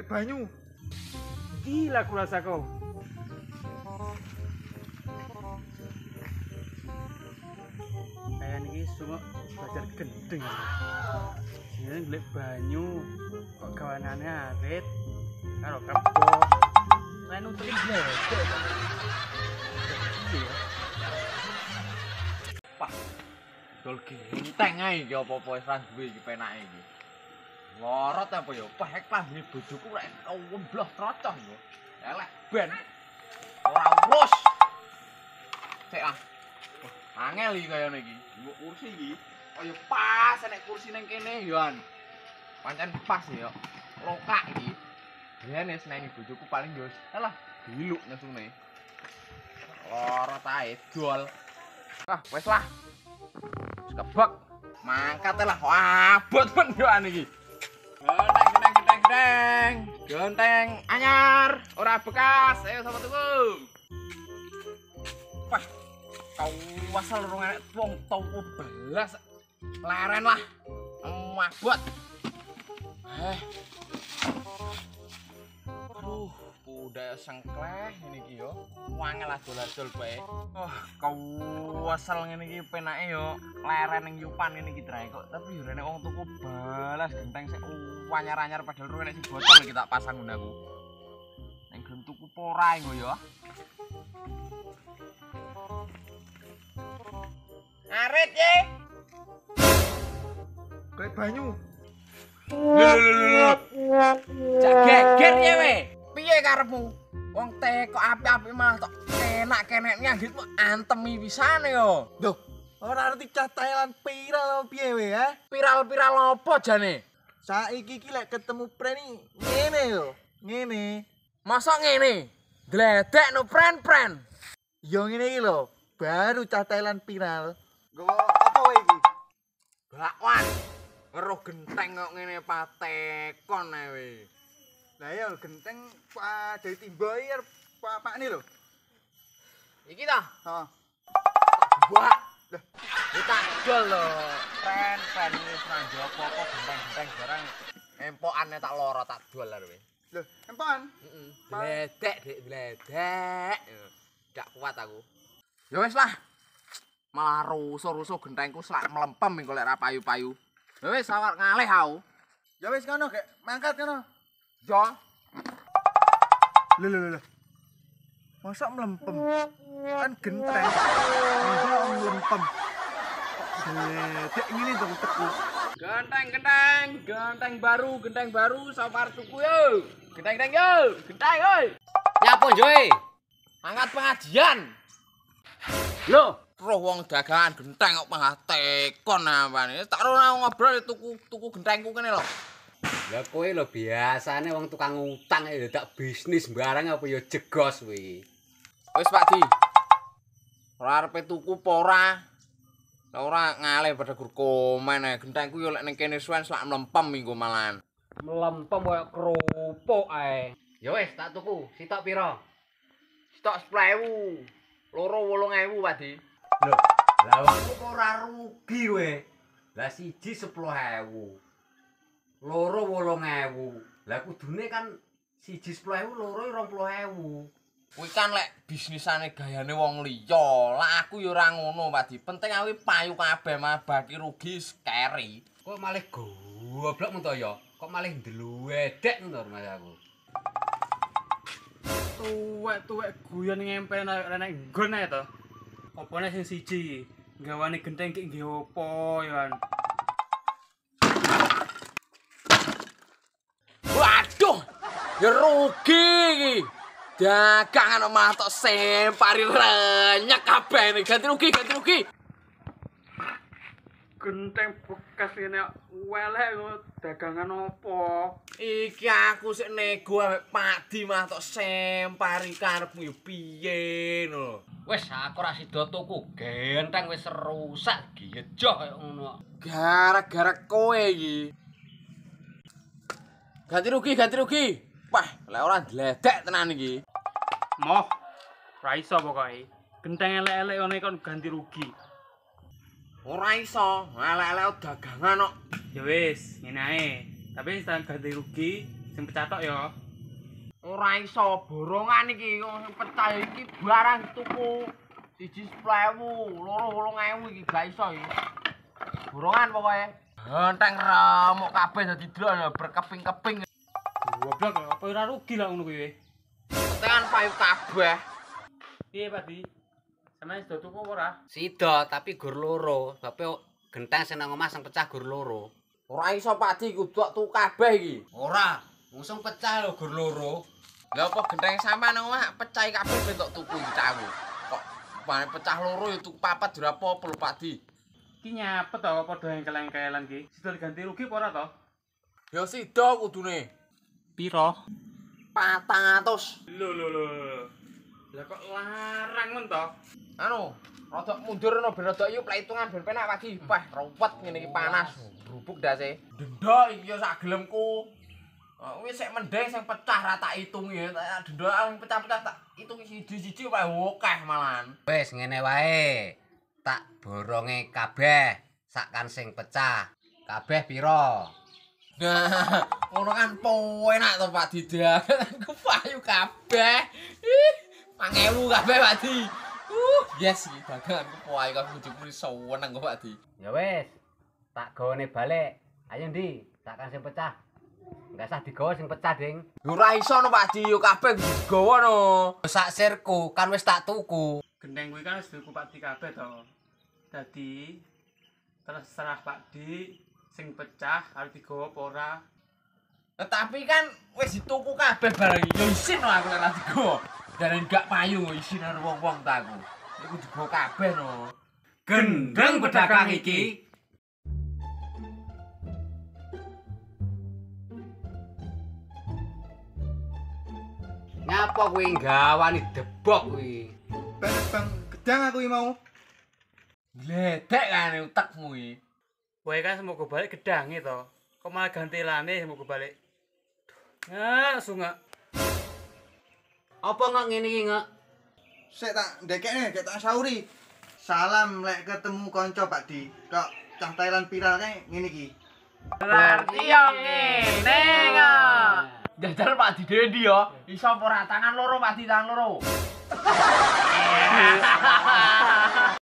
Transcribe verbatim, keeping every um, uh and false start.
banyu. Gila aku rasa kau. Kayak ini semua belajar gendeng. Ini golek banyu kok kawanannya arit karo kebo. Lain untuk bledek. Pak. Dol genteng ae iki apa-apa wis ra duwe iki penake iki. Lorot apa ya? Pek pahmi bojoku rek kawembloh trocoh yo. Elek ben. Ora urus. Sik ah. Angel iki kaya iki. Nggo kursi iki. Kaya pas nek kursi ning kene yo an. Pancen pas ya. Rokak iki. Dene seneni bojoku paling yo alah diluk nesune. Lorot ae dol. Ah, wis lah. Kebak mangkat lah abot men yo an iki. Genteng genteng genteng genteng. Genteng anyar, ora bekas. Ayo sama tuku. Wah. Kau wasal rong enek wong tuku belas. Leren lah. Mabot. Eh. Aduh, udah sengkleh ini iki yo. Wangel adol-adol bae. Oh, kau wasal ngene iki penake yo leren ning yupan ngene iki trae kok. Tapi yo rene wong tuku balas genteng sik anyar-anyar padahal rene sing bocor iki tak pasang ngono aku. Ning gelem tuku pora engko yo. Arit ye. Golek banyu. Lho lho lho. Jak geger ye we. Piye karepmu? Wong teh kok api-api malah tok enak kenek nyagit antemi pisane yo. Loh, ora ngerti cah Thailand viral piye we ha? Viral-viral opo jane? Saiki iki lek ketemu preni ngene yo. Ngene. Masa ngene? Gledek no pren-pren. Yo ngene iki lho, baru cah Thailand viral. Nggo apa wae iki? Bakwan. Weruh genteng kok ngene patekon ae we. Lah ya genteng Pak dari Timboi Pak Pak ini lho. Iki ta? Heeh. Wah. Lah, kita dol lho. Pren-pren wis ra njopo kok genteng-genteng barang empokane tak loro tak dol lho we. Lho, empokan? Heeh. Bledek, Dik, bledek. Gak kuat aku. Ya wis lah. Malah rusuh-rusuh gentengku selak melempem engko lek ra payu-payu. Ya wis awak ngalih aku. Ya wis kono gek mangkat kono. Yo. Lho lho lho. Masa melempem? Kan genteng. Masa melempem? Dek ngene dong teku. Genteng, genteng, genteng baru, genteng baru, sabar tuku yo. Genteng, genteng yo, genteng oi. Nyapa Joy? Angkat pengajian. Loh, roh wong dagangan genteng kok malah tekon apane. Tak ora ngobrol tuku tuku gentengku kene lho. Lah kowe lho biasane wong tukang utang ya dak bisnis barang apa ya jegos kuwi. Wis Pak Di. Ora arepe tuku apa ora? Lah ora ngalih pada gur komen ae. Gentengku yo lek ning kene suwen slak mlempem minggu malahan. Melempem koyo kerupuk ae. Ya wis tak tuku, sitok pira? Stok sepuluh ewu. Loro wolung ewu Pak Di. Lho, lah aku kok ora rugi kowe. Lah siji sepuluh ewu. Loro wolung ewu. Lah kudune kan siji sepuluh ewu, loro rong puluh ewu. Kuwi kan lek bisnisane gayane wong liya. Lah aku ya ora ngono, Pak Di. Penting aku payu kabeh mah baki rugi skeri. Kok malih goblok men to ya? Kok malih ndeluwedek men to Mas aku. Tuwek-tuwek guyon ngempel nek nggon ae to. Opone sing siji, gawane genteng ki nggih opo ya. Waduh, ya rugi iki. Dagangan malah tok sempari renyek kabeh iki. Ganti rugi, ganti rugi. Genteng bekas ini welek kok dagangan opo? Iki aku sik nego ambek Pak Di malah tok sempari karepmu yo piye lho. Wis aku ora sida tuku genteng wis rusak giyejoh kaya ngono. Gara-gara kowe iki. Ganti rugi, ganti rugi. Wah, lek ora ndledek tenan iki. Moh, ra iso pokoke. Genteng elek-elek ngene kon ganti rugi. Ora iso, elek-elek dagangan kok. Ya wis, ngene ae. Tapi setelah ganti rugi, Sing pecah tok ya. Ora iso borongan iki sing pecah iki barang tuku siji sepuluh ewu, loro wolung ewu iki gak iso iki. Borongan pokoke. Enteng remuk kabeh dadi dron berkeping-keping. Goblok apa ora rugi lah ngono kuwi. Tekan payu kabeh. Piye Pak Di? Sampeyan sedo tuku apa ora? Sida tapi gur loro, sebab genteng sing nang omah sing pecah gur loro. Ora iso Pak Di kudu tuku kabeh iki. Ora, langsung pecah lho gur loro. Lah apa genteng sampean nang omah pecah kabeh ben tok tuku iki cawu. Kok pane pecah loro ya tuku papat ora apa-apa lho Pak Di. Ki nyapet to padha engkel-engkelan ki. Sida diganti rugi apa ora to? Ya sida kudune. Piro? patang atus. Lho lho lho. Lah kok larang men to? Anu, rada mundur no ben rada iyu hitungan ben penak pagi. Wah, ruwet ngene iki panas. Brubuk dase. Denda iki ya sak gelemku. Oh, wis sik mending sing pecah ra tak itungi. Denda sing pecah-pecah tak itungi siji-siji wae akeh malahan. Wis ngene wae. Tak boronge kabeh sakkan sing pecah. Kabeh piro? Nah, ngono kan penak to Pak Didak. Ku payu kabeh. Ih, lima ewu kabeh Pak Di. Uh, yes iki daganganku payu kabeh bojoku seneng kok Pak Di. Ya wis. Tak gawane balik. Ayo ndi? Sakkan sing pecah. Enggak usah digawa sing pecah, Ding. Ora iso no Pak Di, yo kabeh digawa no. Sak sirku kan wis tak tuku. Gendeng kuwi kan wis diku Pak Di kabeh to. Dadi terserah Pak Di sing pecah arep digawa apa ora. Tetapi kan wis dituku kabeh barang iki. Yo isin no aku lek ora digawa. Dan gak payu isin karo wong-wong ta aku. Iku digawa kabeh no. Gendeng pedagang iki. Ngapa kuwi gawani debok kuwi? Ben bang gedang aku iki mau. Gledek kan utekmu iki. Wae kan semoga balik gedange to. Kok malah ganti lane semoga balik. Ngak sungak. Apa nggak ngene iki nggak? Sik tak ndekekne, gek tak sauri. Salam lek ketemu kanca Pak Di. Kok cah Thailand viral kae ngene iki. Berarti yo ngene kok. Jajal Pak Di dhewe ndi yo? Iso apa ora tangan loro Pak Di tangan loro.